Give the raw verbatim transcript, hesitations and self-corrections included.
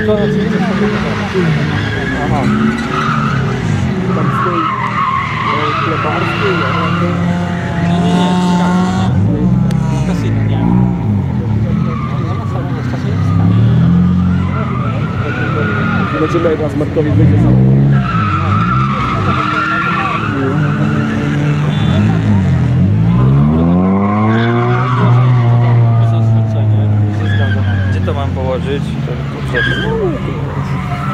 to aha. Tam stoi kleparski, Nie, nie, nie, z kasyna, nie. Ona sama jest kasyńska. Zobaczymy, jak nas Markowi wyjdzie sam. Gdzie to mam położyć? To, to, to, to.